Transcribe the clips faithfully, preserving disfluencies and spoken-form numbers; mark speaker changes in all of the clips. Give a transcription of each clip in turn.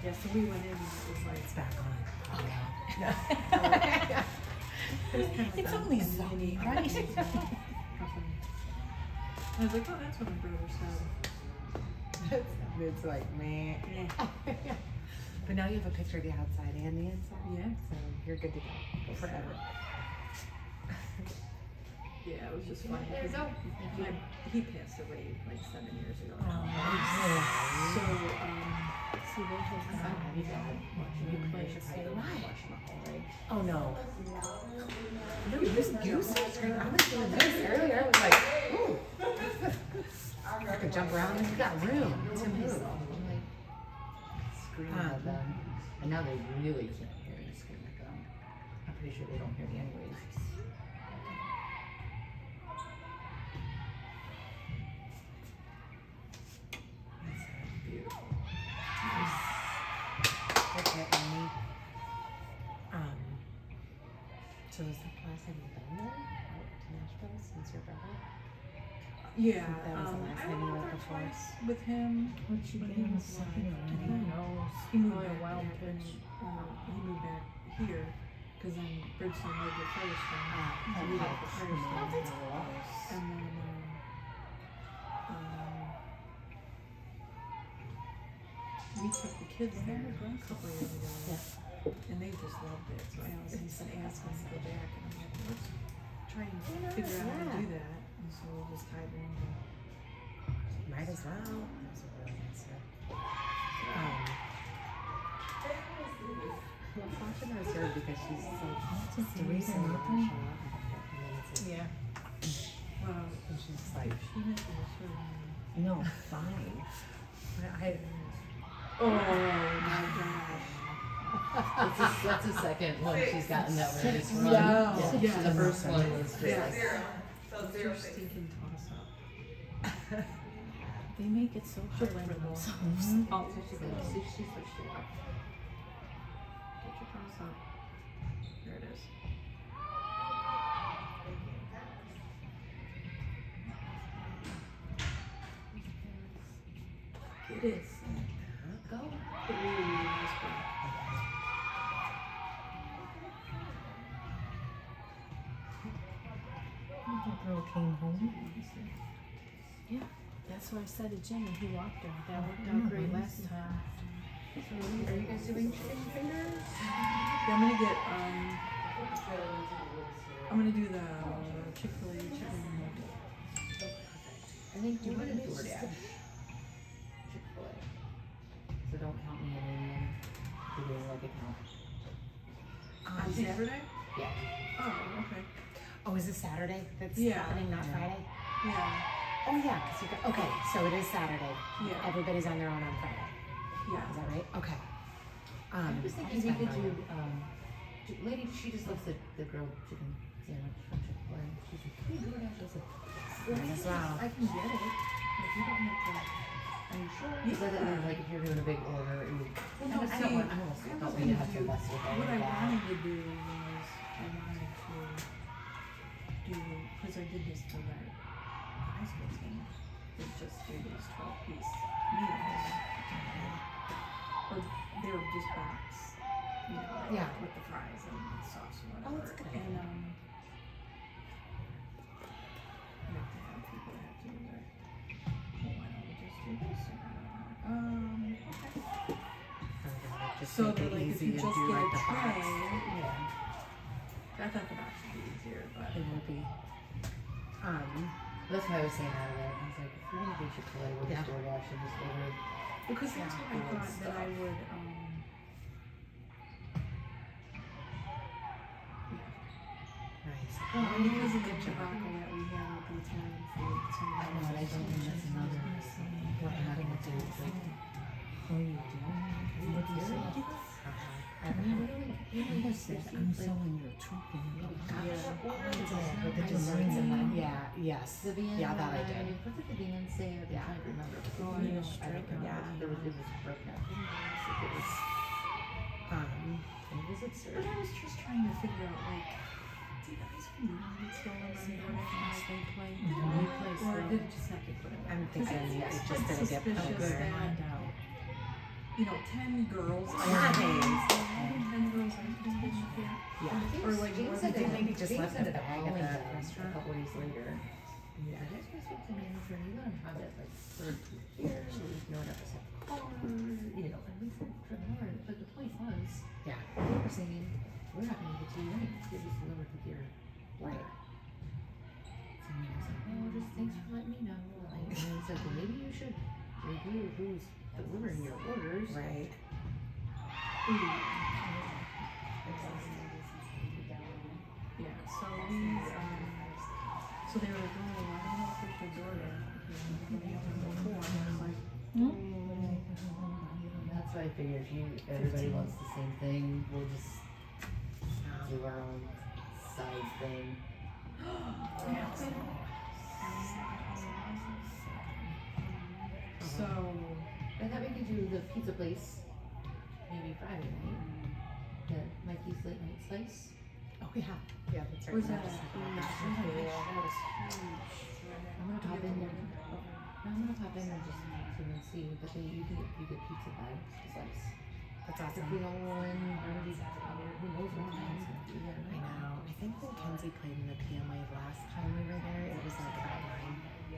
Speaker 1: Yeah, so we went in and it was like,
Speaker 2: It's back on.
Speaker 1: okay.
Speaker 2: Yeah.
Speaker 1: It's,
Speaker 2: It's only Zoe, right?
Speaker 1: I was like, oh, that's what my brother said.
Speaker 2: It's like, man.
Speaker 1: Yeah.
Speaker 2: But now you have a picture of the outside and the inside.
Speaker 1: Yeah.
Speaker 2: So you're good to go. Go forever.
Speaker 1: Yeah, it was just funny.
Speaker 3: There you go.
Speaker 1: My, he passed away like seven years ago.
Speaker 2: Oh,
Speaker 1: So, um, see, they just
Speaker 3: I'm
Speaker 1: got
Speaker 3: happy that watching you play.
Speaker 1: It's
Speaker 3: I
Speaker 1: like,
Speaker 3: don't watch my whole day.
Speaker 2: oh no. No, you just you said scream. I was doing this earlier. I was like, ooh. I could jump around and you got room to move.
Speaker 3: I'm like screaming
Speaker 2: Um,
Speaker 3: at them. And now they really can't hear me scream at them. I'm pretty sure they don't hear me anyways.
Speaker 2: Beautiful. Okay, Amy. Um, so is that the last time you've been there? Out to Nashville since your brother?
Speaker 1: Yeah,
Speaker 2: That was the
Speaker 1: um,
Speaker 2: last
Speaker 1: I
Speaker 2: time you
Speaker 1: went
Speaker 2: went
Speaker 1: there
Speaker 2: before.
Speaker 1: twice with him.
Speaker 2: What'd you
Speaker 1: But
Speaker 2: get
Speaker 1: he
Speaker 2: on the
Speaker 1: was
Speaker 2: second
Speaker 1: like,
Speaker 2: one?
Speaker 1: who knows? He moved back
Speaker 3: wild
Speaker 1: here,
Speaker 3: pitch.
Speaker 1: uh, he moved back here because then Bridgestone lived at Firestone.
Speaker 2: Ah,
Speaker 1: So we
Speaker 2: okay.
Speaker 1: lived at Firestone.
Speaker 2: Oh, that's close.
Speaker 1: And then, um, um, we took the kids there a couple of years ago.
Speaker 2: Yeah.
Speaker 1: And they just loved it. So Allison said, ask us to go back. And I'm like, let's try and figure out how to do that. And so we'll just tie it in.
Speaker 2: Might as well. That was a really nice trip. Um, well, Sasha knows her because she's like, just recently watching it. And then it's like,
Speaker 1: Yeah. Well,
Speaker 2: and she's like,
Speaker 1: she didn't sure.
Speaker 2: no, fine. But I,
Speaker 1: Oh my gosh.
Speaker 3: That's a, that's the second one she's gotten that way. This run.
Speaker 1: Yeah.
Speaker 3: Yeah.
Speaker 1: Yeah.
Speaker 3: The first one was just
Speaker 1: Yeah.
Speaker 3: like,
Speaker 4: So
Speaker 1: It's
Speaker 4: zero
Speaker 1: your
Speaker 4: six.
Speaker 1: stinking toss up.
Speaker 5: They make it so hard on themselves.
Speaker 1: Oh, so she goes, she, she switched it up. Get your toss up. There it is. It is.
Speaker 3: go.
Speaker 1: Ooh, nice break.
Speaker 2: the girl came home.
Speaker 5: Yeah, that's what I said to Jimmy. He walked her. That worked out great last time.
Speaker 3: So are you guys doing chicken fingers?
Speaker 1: Yeah, I'm gonna get, um, I'm gonna do the Chick-fil-A chicken.
Speaker 3: I think you want to
Speaker 2: What is
Speaker 3: DoorDash.
Speaker 2: it?
Speaker 3: Chick-fil-A. So don't count me in any doing like a count.
Speaker 1: On Saturday?
Speaker 3: Yeah.
Speaker 1: Oh, okay.
Speaker 2: Oh, is it Saturday that's
Speaker 1: Yeah.
Speaker 2: happening, not
Speaker 3: Yeah.
Speaker 2: Friday?
Speaker 1: Yeah,
Speaker 2: Oh, yeah, because you got, okay, so it is Saturday.
Speaker 1: yeah,
Speaker 2: Everybody's on their own on Friday.
Speaker 1: yeah.
Speaker 2: Is that right? Okay.
Speaker 3: I
Speaker 2: Um,
Speaker 3: was thinking we could do, um, j- lady, she just loves the, the grilled chicken sandwich from Chick-fil-A. She's like, can you DoorDash us a
Speaker 2: Might as well.
Speaker 3: I can get it. Like, you don't have to. Are you sure? Because I thought, like, if you're doing a big order, it would.
Speaker 1: Well, no,
Speaker 3: I don't
Speaker 1: see,
Speaker 3: want, I almost
Speaker 1: I
Speaker 3: don't
Speaker 1: was
Speaker 3: want you to
Speaker 1: gonna
Speaker 3: have to
Speaker 1: do,
Speaker 3: mess with all
Speaker 1: what I
Speaker 3: of that.
Speaker 1: wanted to do was, I wanted to do, because I did this for that high school team, is just do these twelve piece meals. Or they were just box, you know, like
Speaker 2: Yeah.
Speaker 1: with the fries and the sauce or
Speaker 2: Oh,
Speaker 1: whatever.
Speaker 2: that's a good
Speaker 1: And,
Speaker 2: idea.
Speaker 1: um, you have to have people that have to do that. Well, why don't we just do this? And I'm like, um, okay.
Speaker 2: just
Speaker 1: So
Speaker 2: make
Speaker 1: they're
Speaker 2: it
Speaker 1: like, if
Speaker 2: easy
Speaker 1: you
Speaker 2: and
Speaker 1: just
Speaker 2: do
Speaker 1: get
Speaker 2: like
Speaker 1: a
Speaker 2: the box.
Speaker 1: tray,
Speaker 2: Yeah,
Speaker 1: I thought the box would be easier, but.
Speaker 2: it will be. Um,
Speaker 3: That's why I was saying out of there. I was like, if we're gonna do Chick-fil-A, we'll
Speaker 2: Yeah.
Speaker 3: just DoorDash and just order.
Speaker 1: Because that's
Speaker 2: Yeah,
Speaker 1: what I
Speaker 3: good
Speaker 1: thought that
Speaker 3: stuff.
Speaker 1: I would, um.
Speaker 2: nice.
Speaker 1: Well, and because of the debacle that we had with the Italian food, so.
Speaker 3: I know, and I don't think that's another. What I'm not gonna do is like.
Speaker 2: Oh, you do?
Speaker 3: What do you say?
Speaker 2: Uh-huh.
Speaker 3: I really, really
Speaker 2: What is this? I'm
Speaker 3: like,
Speaker 2: sewing your trooping.
Speaker 1: Yeah.
Speaker 2: With the designs and that. Yeah, yes.
Speaker 3: The Van
Speaker 2: Yeah, that I
Speaker 3: line,
Speaker 2: did.
Speaker 3: What did the van say? I'm
Speaker 2: Yeah.
Speaker 3: trying to remember.
Speaker 1: Oh,
Speaker 3: I
Speaker 1: yeah,
Speaker 3: don't
Speaker 1: straight
Speaker 3: remember.
Speaker 2: up.
Speaker 3: There was, it was broken up. It was,
Speaker 2: Um,
Speaker 3: it was absurd.
Speaker 1: But I was just trying to figure out, like, do you guys really still want to go to
Speaker 5: They play.
Speaker 1: Or
Speaker 5: We play
Speaker 1: or
Speaker 5: slow.
Speaker 1: did it just not get put in?
Speaker 2: I'm thinking
Speaker 1: Because
Speaker 2: it
Speaker 1: it's
Speaker 2: just didn't get put
Speaker 1: suspicious
Speaker 2: there.
Speaker 1: that-
Speaker 5: Find out.
Speaker 1: you know, ten girls.
Speaker 2: Nice.
Speaker 1: ten girls ice cream dish here.
Speaker 2: Yeah.
Speaker 1: Or like
Speaker 2: James
Speaker 1: more
Speaker 2: said
Speaker 1: than
Speaker 2: they maybe
Speaker 1: that.
Speaker 2: just
Speaker 3: James
Speaker 2: left
Speaker 3: ended
Speaker 2: it
Speaker 3: up
Speaker 2: at
Speaker 3: calling
Speaker 2: the
Speaker 3: them a
Speaker 2: restaurant.
Speaker 3: couple days later.
Speaker 2: Yeah.
Speaker 3: I just want to speak to the manager. You let him have it like third year. No one ever said car. You know, and we said for the Lord. But the point was,
Speaker 2: Yeah.
Speaker 3: we were saying we're not going to get to you right. Get this delivered with your order. So he was like, oh, just thanks for letting me know. Like, and he said, well, maybe you should review who's delivering your orders.
Speaker 2: Right.
Speaker 1: Yeah, so these, um, so they were like, oh, I don't know if we should order. Before, and I was like,
Speaker 3: That's why I figured if you everybody wants the same thing, we'll just do our own side thing.
Speaker 1: so,
Speaker 3: I thought we could do the pizza place maybe Friday night. The Mikey's late night slice.
Speaker 2: Oh yeah. Yeah, that's right.
Speaker 1: was that?
Speaker 2: Just
Speaker 1: Yeah,
Speaker 2: like that.
Speaker 1: that was huge.
Speaker 3: I'm gonna pop in there. No, I'm gonna pop in there just to see, but then you can get you get pizza bags to slice.
Speaker 2: That's
Speaker 3: If
Speaker 2: awesome.
Speaker 3: we all win, who knows what time it's gonna be there.
Speaker 2: I know. I think when Kenzie played in the P M A last time we were there, it was like about nine.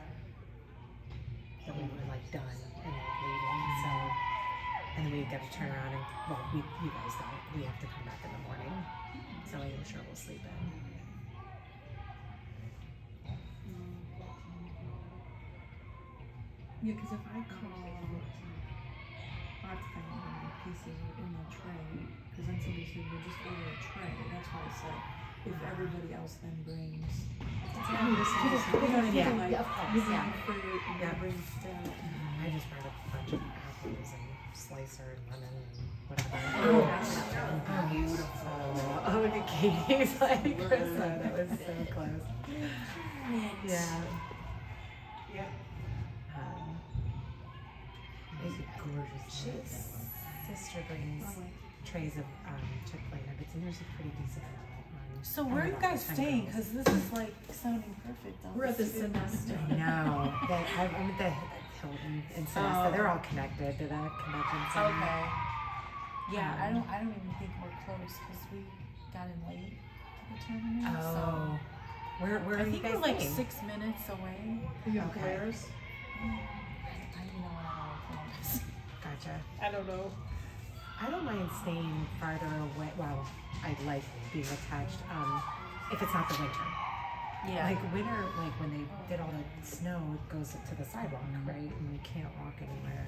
Speaker 2: That we were like done and like leaving. So, and then we got to turn around and well, we you guys don't. We have to come back in the morning. So I'm sure we'll sleep in.
Speaker 1: Yeah, because if I call Arts Family and pieces in the tray, because then somebody said, well, just order a tray. That's why I said, if everybody else then brings, you know what I mean?
Speaker 2: Yeah,
Speaker 1: Like,
Speaker 2: yeah, of course,
Speaker 1: you bring
Speaker 2: yeah.
Speaker 1: fruit and
Speaker 2: Yeah.
Speaker 1: you bring stuff.
Speaker 2: I just brought a bunch of apples and slicer and lemon and whatever.
Speaker 1: Oh,
Speaker 2: Beautiful. Oh, look at Katie's like, Krista, that was so close. Yeah. Um,
Speaker 3: It's a gorgeous
Speaker 2: She's sister brings trays of um, Chick-fil-A nuggets, and there's a pretty decent amount. on-
Speaker 5: So
Speaker 2: on
Speaker 5: where are
Speaker 2: the
Speaker 5: you guys
Speaker 2: ten
Speaker 5: staying?
Speaker 2: girls.
Speaker 5: Because this is like sounding perfect. all
Speaker 1: We're at the
Speaker 5: this food.
Speaker 1: semester.
Speaker 2: I know. That, I'm I'm at the Hilton in Sonesta.
Speaker 5: Oh.
Speaker 2: They're all connected to that convention center.
Speaker 5: Okay. Yeah, I
Speaker 2: Um,
Speaker 5: don't. I don't even think we're close because we got in late to the tournament.
Speaker 2: Oh.
Speaker 5: So
Speaker 2: Where, where
Speaker 5: I
Speaker 2: are you
Speaker 5: think
Speaker 2: guys
Speaker 5: we're like
Speaker 2: staying?
Speaker 5: six minutes away.
Speaker 1: You have
Speaker 2: Okay.
Speaker 1: Claire's?
Speaker 5: I, I you know what I don't know.
Speaker 2: Gotcha.
Speaker 5: I don't know.
Speaker 2: I don't mind staying farther away. Well, I like being attached. Um, if it's not the winter.
Speaker 5: Yeah.
Speaker 2: Like winter, like when they did all the snow, it goes up to the sidewalk, right? And you can't walk anywhere.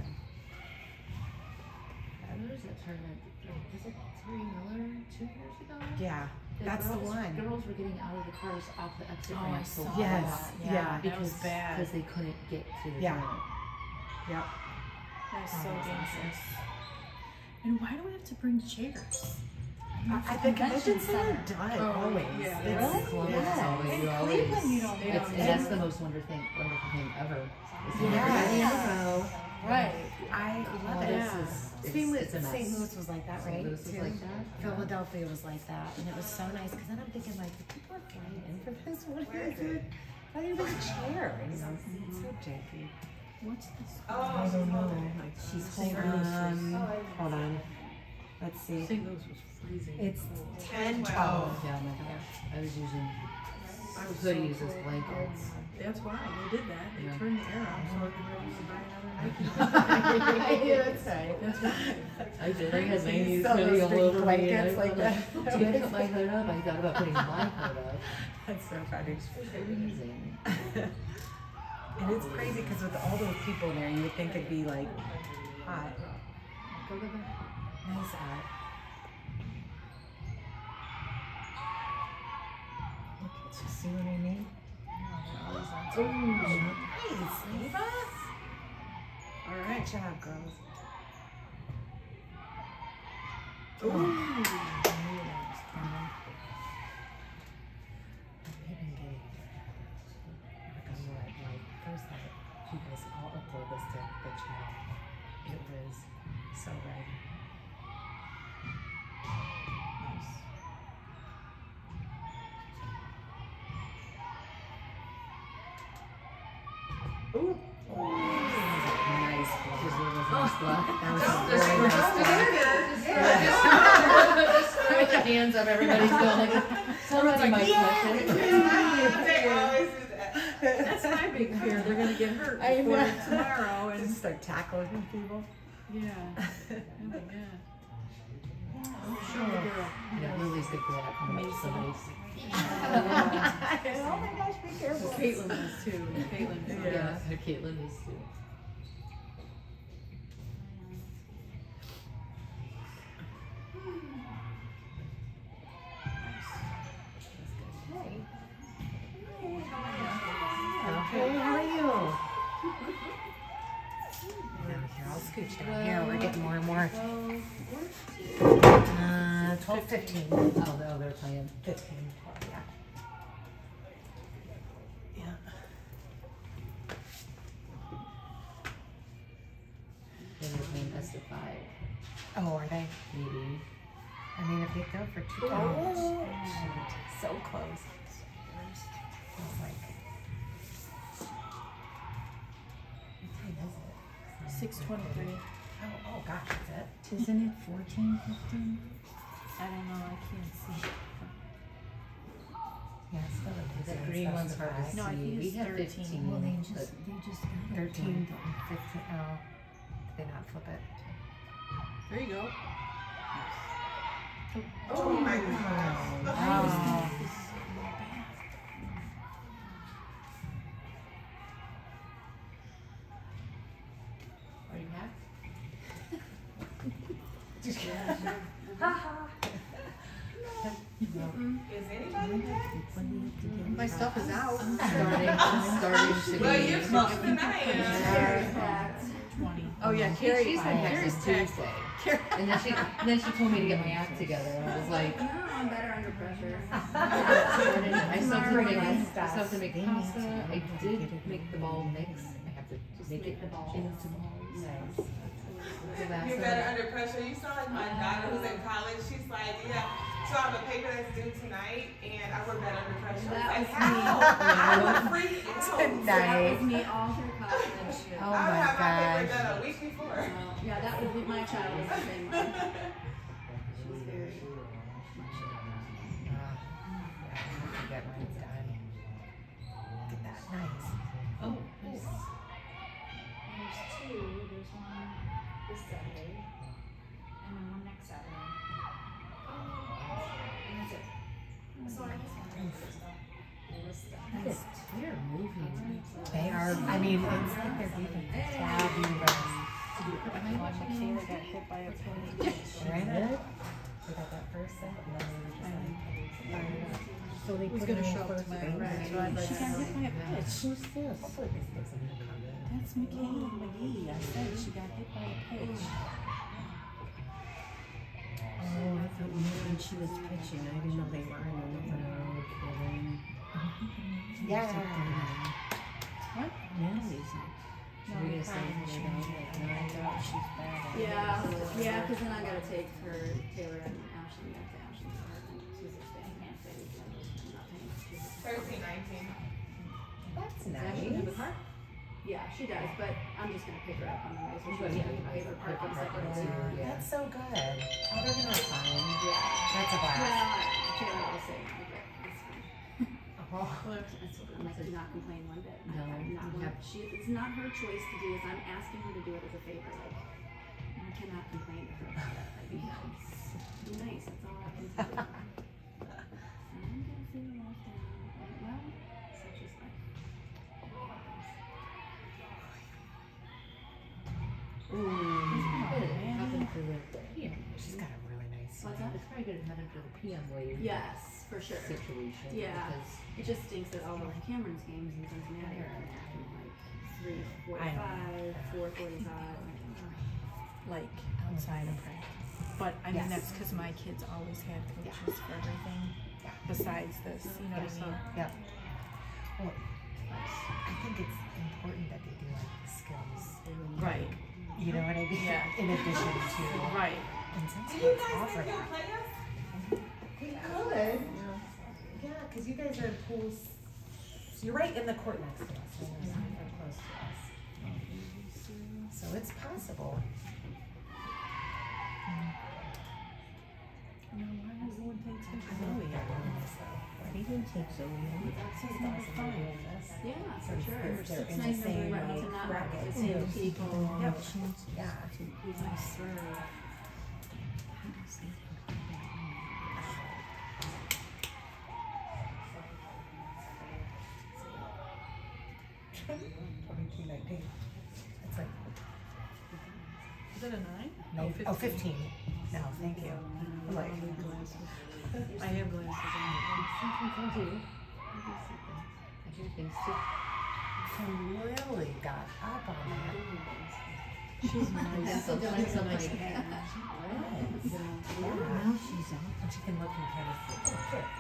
Speaker 3: There's that tournament. Was it Terry Miller two years ago?
Speaker 2: Yeah, that's the
Speaker 3: girls,
Speaker 2: one.
Speaker 3: Girls were getting out of the cars off the exit
Speaker 5: Oh, I
Speaker 3: ramp.
Speaker 5: saw
Speaker 3: so
Speaker 2: Yes,
Speaker 3: fast
Speaker 5: that.
Speaker 2: yeah,
Speaker 5: that was
Speaker 3: because
Speaker 5: bad.
Speaker 3: because they couldn't get to the
Speaker 2: Yeah.
Speaker 3: tournament.
Speaker 2: Yep.
Speaker 5: That's
Speaker 2: Oh,
Speaker 5: so
Speaker 2: that's
Speaker 5: dangerous. And why do we have to bring chairs?
Speaker 2: At the convention center, does
Speaker 1: Oh,
Speaker 2: always.
Speaker 1: yeah.
Speaker 2: It's,
Speaker 3: Really? Columbus
Speaker 2: yes.
Speaker 3: always,
Speaker 5: In
Speaker 3: you always.
Speaker 5: Cleveland, you don't
Speaker 1: They
Speaker 5: have
Speaker 3: It's,
Speaker 1: don't
Speaker 3: and
Speaker 5: to.
Speaker 3: that's the most wonderful thing, wonderful thing ever. is when
Speaker 2: Yeah.
Speaker 3: everybody in a
Speaker 2: Yeah.
Speaker 3: row.
Speaker 5: Right.
Speaker 2: I love
Speaker 3: Oh,
Speaker 2: it.
Speaker 3: this
Speaker 5: Yeah.
Speaker 3: is it's,
Speaker 2: Same with
Speaker 3: it's a mess.
Speaker 2: Saint Louis was like that,
Speaker 3: Saint
Speaker 2: right?
Speaker 3: Louis was
Speaker 2: Too.
Speaker 3: like that.
Speaker 2: Philadelphia was like that, and it was so nice because then I'm thinking like, the people are flying in for this. What is it? Why do you bring a chair? You know, it's so janky.
Speaker 5: What's this?
Speaker 2: I don't know.
Speaker 3: She's
Speaker 1: Saint
Speaker 3: holding.
Speaker 1: Louis was-
Speaker 2: Um, hold on. Let's see.
Speaker 1: Saint Louis was freezing.
Speaker 2: It's
Speaker 1: cold.
Speaker 2: ten,
Speaker 3: Oh
Speaker 2: twelve.
Speaker 3: yeah, my gosh. I was using
Speaker 1: I was
Speaker 3: hoodies
Speaker 1: so
Speaker 3: as
Speaker 1: cold.
Speaker 3: blankets.
Speaker 1: That's why they did that. They
Speaker 3: Yeah.
Speaker 1: turned the air off so I could really buy another Nike.
Speaker 2: Yeah, that's right.
Speaker 1: That's right.
Speaker 3: I did. I had my
Speaker 2: You
Speaker 3: knees
Speaker 2: saw those
Speaker 3: hoodie all
Speaker 2: big
Speaker 3: over me.
Speaker 2: blankets
Speaker 3: and I
Speaker 2: like
Speaker 3: was
Speaker 2: that.
Speaker 3: Do I put my hood up? I thought about putting my hood up.
Speaker 2: That's so funny.
Speaker 3: It's freezing.
Speaker 2: And it's crazy because with all those people there, you would think it'd be like hot.
Speaker 3: Go to the
Speaker 2: Nice out. Look, see what I mean?
Speaker 1: Ooh.
Speaker 2: Nice, Eva.
Speaker 1: All
Speaker 2: Good
Speaker 1: right.
Speaker 2: job, girls.
Speaker 1: Ooh.
Speaker 2: I knew that was coming. We've been getting like a lot. Like first, like you guys all upload this to the channel. It was so good.
Speaker 1: Nice.
Speaker 2: Ooh. Nice
Speaker 3: Because
Speaker 2: one.
Speaker 3: there was luck. That was a very nice luck. Just put the hands up, everybody's going like, somebody might touch it.
Speaker 4: They always do that.
Speaker 1: That's my big fear. They're gonna get hurt
Speaker 2: I
Speaker 1: before
Speaker 2: know.
Speaker 1: tomorrow, and
Speaker 2: Just start tackling people.
Speaker 1: yeah. Oh my God.
Speaker 2: Sure.
Speaker 3: Yeah, Lily's good for that. When
Speaker 1: Amazing.
Speaker 3: somebody's-
Speaker 2: Oh my gosh, be careful.
Speaker 1: Caitlin is too. Caitlin is
Speaker 3: Yeah, her Caitlin is too.
Speaker 2: Okay, how are you? Here, I'll scooch down here. We're getting more and more. Uh, twelve, fifteen.
Speaker 3: Oh, no, they're playing.
Speaker 2: fifteen, twelve, yeah. Yeah.
Speaker 3: They're playing best of five,
Speaker 2: Oh, are they?
Speaker 3: maybe.
Speaker 2: I mean, if they go for two points, so close. I was like, what time is it?
Speaker 1: six twenty-three.
Speaker 2: Oh, oh gosh, that's it.
Speaker 1: Isn't it fourteen fifteen? I don't know. I can't see.
Speaker 2: Yeah, it's still a
Speaker 3: The
Speaker 2: decent
Speaker 3: green one's hard to
Speaker 2: specified.
Speaker 1: No, I
Speaker 3: see.
Speaker 1: think
Speaker 3: We
Speaker 1: it's
Speaker 3: have
Speaker 1: thirteen.
Speaker 3: fifteen,
Speaker 1: Well, they
Speaker 3: but
Speaker 1: they just got it.
Speaker 2: thirteen, fifteen, oh, did they not flip it?
Speaker 1: There you go.
Speaker 4: Oh my God.
Speaker 2: Oh.
Speaker 3: are you back?
Speaker 4: Is anybody back?
Speaker 2: My stuff is out.
Speaker 3: I'm starting, I'm starting to
Speaker 4: Well,
Speaker 3: be.
Speaker 4: you're supposed to tonight.
Speaker 1: Twenty.
Speaker 2: Oh yeah,
Speaker 3: Carrie,
Speaker 2: Carrie,
Speaker 3: she's been back since Tuesday. And then she, and then she told me to get my act together, and I was like,
Speaker 6: No, I'm better under pressure.
Speaker 3: I still have to make, I
Speaker 2: Nice
Speaker 3: still have to make
Speaker 2: stuff.
Speaker 3: pasta. I did make the ball mix. I have to make it
Speaker 6: make the balls.
Speaker 3: into balls.
Speaker 2: Nice.
Speaker 3: So that's
Speaker 4: You're
Speaker 3: a-
Speaker 4: better under pressure. You saw like my daughter who's in college. She's like, yeah. So I have a paper that's due tonight, and I work better under pressure.
Speaker 6: That
Speaker 4: Like,
Speaker 6: was
Speaker 4: how? I would freak out.
Speaker 6: That
Speaker 2: Nice.
Speaker 6: was me all through college.
Speaker 2: Oh
Speaker 4: I would
Speaker 2: my
Speaker 4: have my paper
Speaker 2: gosh.
Speaker 4: done a week before.
Speaker 6: Uh, yeah, that would be my child was the same way. She was very much.
Speaker 2: Uh, yeah, I have to get mine done. Look at that, nice.
Speaker 3: Oh,
Speaker 6: There's, there's two. There's one this Saturday, and then one next Saturday. And that's it. So I just want to do this stuff. All this stuff.
Speaker 3: they're moving.
Speaker 2: They are, I mean, it's like they're even fabulous.
Speaker 1: Michaela got hit by a pony.
Speaker 2: Right? They got that first set, and then they were just like, fired up. So they
Speaker 1: Who's
Speaker 2: put
Speaker 1: gonna
Speaker 2: her in
Speaker 1: show up
Speaker 2: first
Speaker 1: tomorrow?
Speaker 2: grade.
Speaker 1: Right, so I'd like
Speaker 2: She
Speaker 1: to
Speaker 2: got
Speaker 1: know.
Speaker 2: hit by a pitch.
Speaker 1: Who's this?
Speaker 2: Hopefully this sticks in the comment.
Speaker 1: That's Michaela McGee. I said she got hit by a pitch.
Speaker 7: Oh, I thought maybe she was pitching. I didn't know they were in another.
Speaker 2: No kidding.
Speaker 7: Yeah.
Speaker 1: What?
Speaker 7: Natalie's in.
Speaker 1: No,
Speaker 3: We're gonna say
Speaker 1: probably
Speaker 3: her
Speaker 1: change
Speaker 3: name,
Speaker 1: it.
Speaker 3: like,
Speaker 1: I doubt she's bad. at it.
Speaker 6: Yeah, yeah, because then I gotta take her, Taylor and Ashley back to Ashley's apartment. Tuesday, can't say because I'm not paying Tuesday.
Speaker 4: thirteen, nineteen.
Speaker 2: That's
Speaker 6: Does Ashley have a
Speaker 2: nice.
Speaker 6: car? Yeah, she does, but I'm just gonna pick her up on the way, so she
Speaker 3: Well,
Speaker 6: doesn't
Speaker 3: yeah,
Speaker 6: have to pay for
Speaker 3: pick
Speaker 6: parking
Speaker 3: her up
Speaker 6: separate
Speaker 3: on
Speaker 6: too.
Speaker 3: the way. Yeah.
Speaker 2: That's so good. Oh, they're gonna have fun.
Speaker 6: Yeah.
Speaker 2: That's a
Speaker 6: Well,
Speaker 2: blast.
Speaker 6: Taylor will say no, but it's fine.
Speaker 2: Oh,
Speaker 6: I told her, I'm like, do not complain one bit. I-
Speaker 3: No,
Speaker 6: I'm not
Speaker 3: you
Speaker 6: one-
Speaker 3: have-
Speaker 6: she, it's not her choice to do this. I'm asking her to do it as a favor. Like, I cannot complain to her about that. Like, it's, be nice. That's all I can tell you. I'm gonna figure life out. Like, well, such is life.
Speaker 3: Happened for the P M.
Speaker 2: she's got a really nice
Speaker 6: What's
Speaker 2: swing.
Speaker 6: that?
Speaker 3: It's probably gonna happen for the P M wave.
Speaker 6: Yes, for sure.
Speaker 3: Situation.
Speaker 6: Yeah.
Speaker 3: Because
Speaker 6: It just stinks that all of Cameron's games in Cincinnati are happening like three forty-five, four forty-five.
Speaker 1: Like outside of practice. But I mean,
Speaker 2: Yes.
Speaker 1: that's because my kids always had
Speaker 2: Yeah.
Speaker 1: coaches for everything
Speaker 2: Yeah.
Speaker 1: besides this. You know what I mean?
Speaker 2: Yep. Well, I think it's important that they do like the skills.
Speaker 1: Right.
Speaker 2: You know what I mean?
Speaker 1: Yeah.
Speaker 2: In addition to,
Speaker 1: Right.
Speaker 2: and some
Speaker 4: Do you
Speaker 2: schools
Speaker 4: guys
Speaker 2: offer
Speaker 4: think you'll
Speaker 2: that.
Speaker 4: play us?
Speaker 2: We could. Yeah, because you guys are in pools. You're right in the court next to us. So you're super close to us. So it's possible.
Speaker 7: You can take Zoe in.
Speaker 1: That's just awesome.
Speaker 6: Yeah, for
Speaker 7: Since
Speaker 6: sure.
Speaker 7: they're
Speaker 6: It's
Speaker 7: in the
Speaker 6: nice to
Speaker 7: same,
Speaker 6: run
Speaker 7: like,
Speaker 6: to not
Speaker 7: bracket,
Speaker 6: the same
Speaker 7: too.
Speaker 6: people.
Speaker 7: Yep.
Speaker 1: Yeah.
Speaker 6: Nice serve.
Speaker 2: Twenty-two nineteen. It's like,
Speaker 1: Is it a nine?
Speaker 2: no, oh, fifteen. No, thank you. I'm like,
Speaker 1: I have glasses on.
Speaker 3: Sometimes I do. I hear things too.
Speaker 2: you really got up on that.
Speaker 1: She's nice.
Speaker 3: Sometimes I'm like,
Speaker 2: Yeah.
Speaker 7: Now she's up.
Speaker 2: And she can look and kind of see. Oh, shit.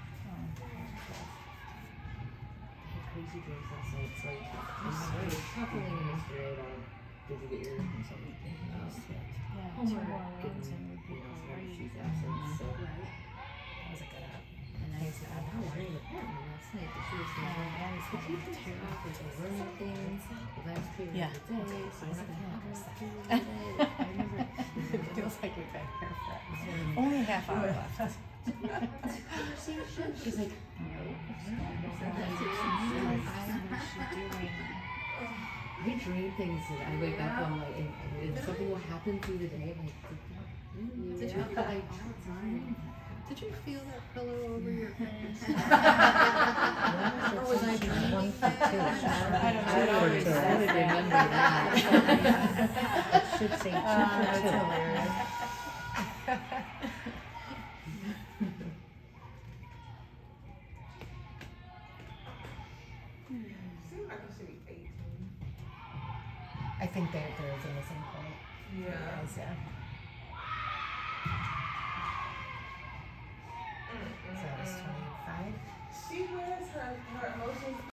Speaker 3: crazy dreams last night. So like, I'm sorry, talking yesterday about did you get your consultant?
Speaker 1: Yeah, two
Speaker 3: Homework.
Speaker 1: more rounds and we'd be
Speaker 3: You know, so
Speaker 1: great.
Speaker 3: she's absent, so.
Speaker 2: That was a good app.
Speaker 3: And I said, I was very apparently last night, but she was
Speaker 1: Yeah,
Speaker 3: saying,
Speaker 1: that is
Speaker 3: "Could you
Speaker 1: gonna be
Speaker 3: just
Speaker 1: terrible.
Speaker 3: off with the learning things the last period
Speaker 1: Yeah.
Speaker 3: of the day?" So I was like, "Yeah, I was like, I remember."
Speaker 2: It feels like we've been here for only a half hour left.
Speaker 3: Conversation. She's like, "No." I dream things that I wake up on like, and, and something will happen through the day. I'm like, did you, but I dream that.
Speaker 1: Did you feel that pillow over your face?
Speaker 7: Or was I dreaming?
Speaker 1: I don't know. It
Speaker 3: I
Speaker 1: always
Speaker 3: would
Speaker 1: says that.
Speaker 3: remember that.
Speaker 7: It should say two
Speaker 1: Uh, that's
Speaker 7: for two.
Speaker 1: hilarious.
Speaker 4: Seems like it should be eighteen.
Speaker 2: I think they're, they're in the same point.
Speaker 4: Yeah.
Speaker 2: Guys, yeah. So that was twenty-five.
Speaker 4: She wears her, her